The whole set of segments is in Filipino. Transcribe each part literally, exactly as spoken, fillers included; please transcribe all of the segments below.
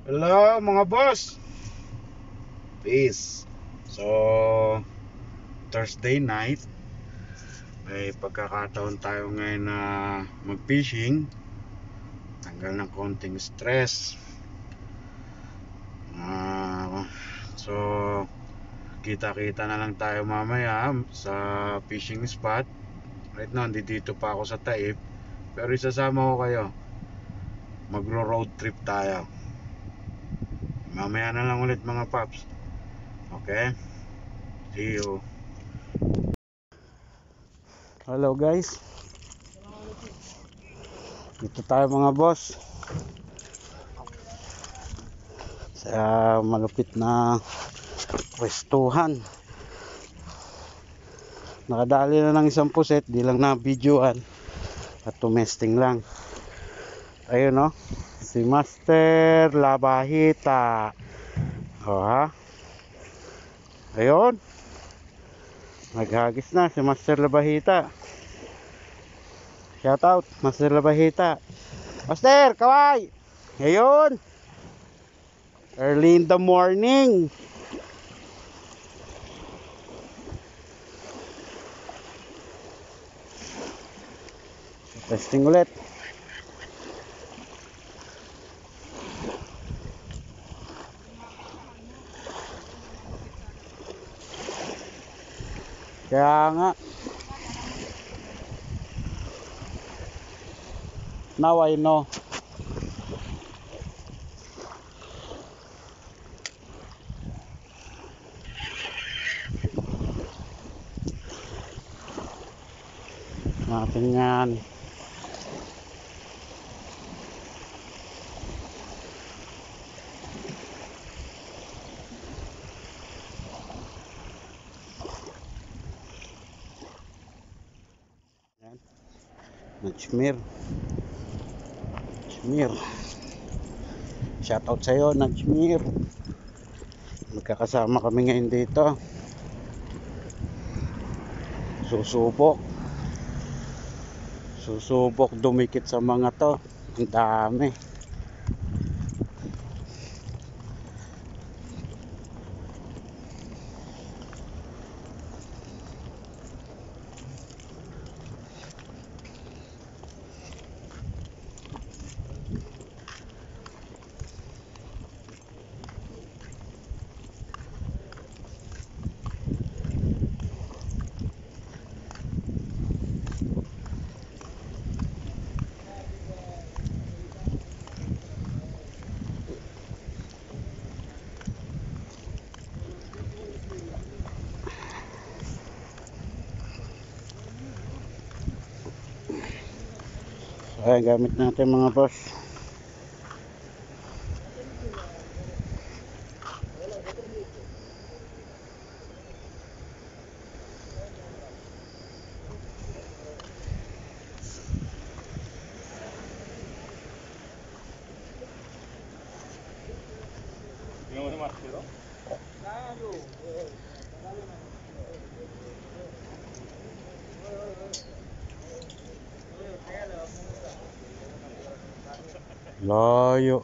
Hello mga boss. Peace. So, Thursday night, may pagkakataon tayo ngayon na mag-fishing. Tanggal ng konting stress. Uh, so, kita-kita na lang tayo mamaya sa fishing spot. Right now, dito pa ako sa Taib. Pero isasama ko kayo. Magro-road trip tayo. Mamaya na lang ulit mga paps. Okay? See you. Hello guys. Dito tayo mga boss. Sa malupit na pwestuhan. Nakadali na ng isang puset, di lang na videoan. At tumesting lang. Ayun no. Si Master Labahita. O ha. Ayun. Naghagis na si Master Labahita. Shout out Master Labahita. Master, kaway. Ayun. Early in the morning. Testing ulit. Kaya nga. Now I know. Natin yan. Najmir. Najmir. Shoutout sa'yo, Najmir. Magkakasama kami ngayon dito. Susubok. Susubok dumikit sa mga to. Ang dami. Ayan, gamit natin mga boss. Layo.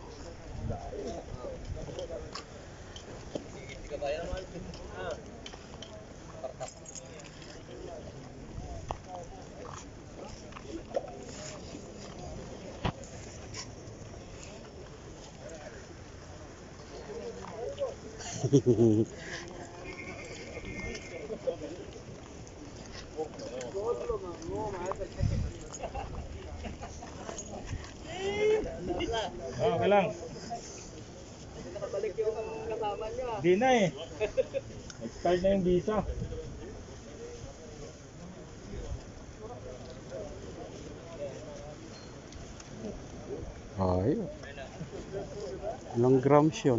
Oh, okay lang. Nakabalik yung kasama niya. Di na eh. Nag-start na yung visa. Ay. Ilang grams yun?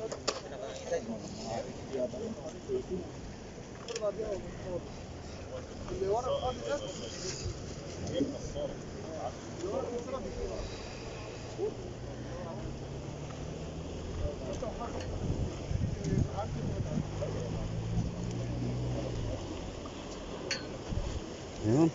Yun.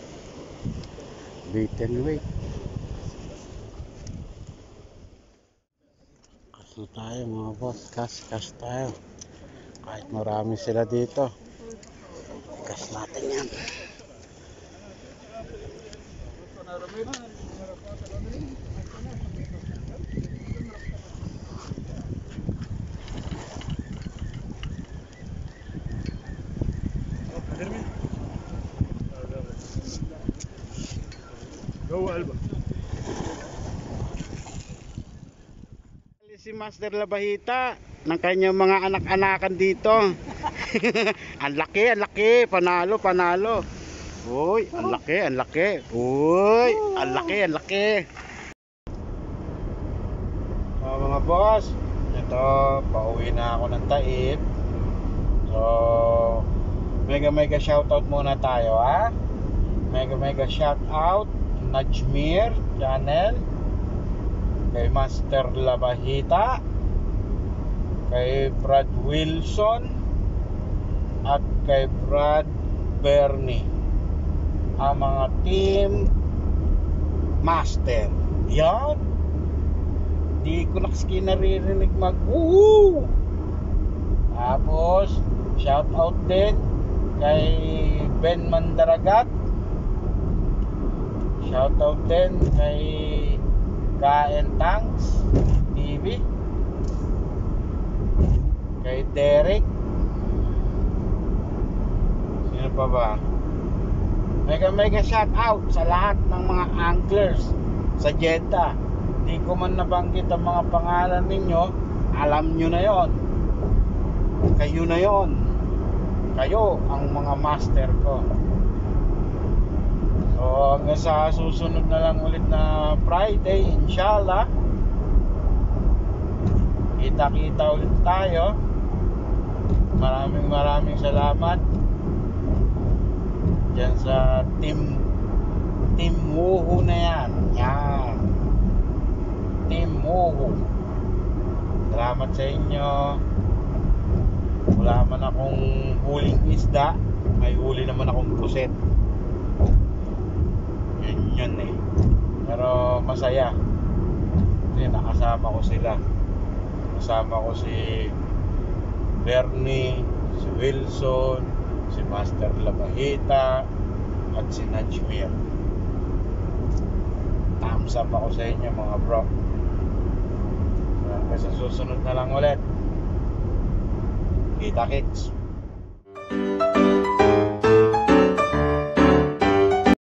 Bait and weight. Ano tayo mga boss, cash, cash tayo. Kahit marami sila dito, cash natin yan. Go Alba. Si Master Labahita ng kanyang mga anak-anakan dito. Ang laki, ang laki, panalo, panalo. Uy, ang laki, ang laki. Uy, ang laki, ang laki. So, mga boss, ito, pauwi na ako ng Taib. So, mega mega shoutout muna tayo, ha? Mega mega shoutout Najmir Channel, kay Master Labahita, kay Brad Wilson, at kay Brad Bernie, ang mga team master. Yan, di ko nakski naririnig mag woo. Tapos shout out din kay Ben Mandaragat, shout out din kay Kain Tanks T V, kay Derek, sino pa ba? Mega mega shout out sa lahat ng mga anglers sa Jeddah. Di ko man nabanggit ang mga pangalan ninyo, alam nyo na yon. Kayo na yon. Kayo ang mga master ko. So hanggang sa susunod na lang ulit na Friday, inshallah, kita-kita ulit tayo. Maraming maraming salamat dyan sa team Team Wuhu na yan. Yan, Team Wuhu. Salamat sa inyo. Wala man akong huling isda, may huli naman akong puset. Yun yun eh. Pero masaya kasi nakasama ko sila. Kasama ko si Bernie, si Wilson, si Master Labahita, at si Najmir. Thumbs up ako sa inyo mga bro. Hanggang sa susunod na lang ulit. Kita kits.